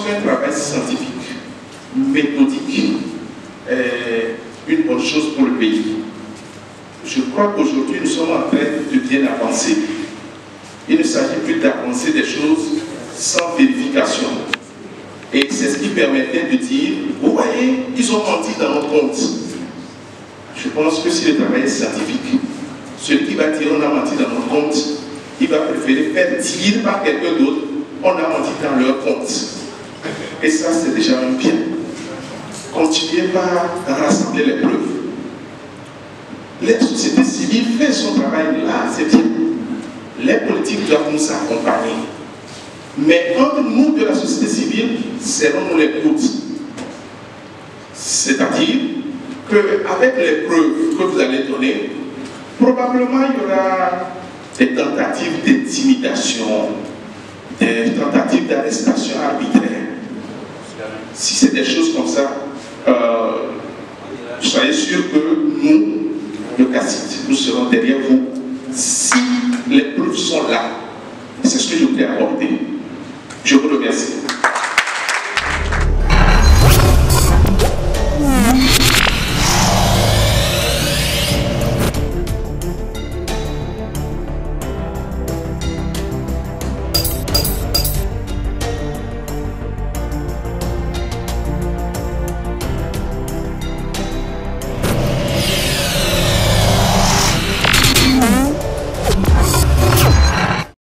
qu'un travail scientifique, méthodique, est une bonne chose pour le pays, je crois qu'aujourd'hui, nous sommes en train de bien avancer. Il ne s'agit plus d'avancer des choses sans vérification. Et c'est ce qui permettait de dire, vous voyez, ils ont menti dans notre compte. Je pense que si le travail est scientifique, celui qui va dire on a menti dans notre compte, il va préférer faire dire par quelqu'un d'autre, on a menti dans leur compte. Et ça, c'est déjà un bien. Continuez par rassembler les preuves. La société civile fait son travail là, c'est bien. Les politiques doivent nous accompagner. Mais entre nous de la société civile, serrons-nous les coudes. C'est-à-dire qu'avec les preuves que vous allez donner, probablement il y aura des tentatives d'intimidation, des tentatives d'arrestation arbitraire. Si c'est des choses comme ça, soyez sûr que nous, le CACIT, nous serons derrière vous si les preuves sont là. C'est ce que je voulais aborder. Je vous remercie.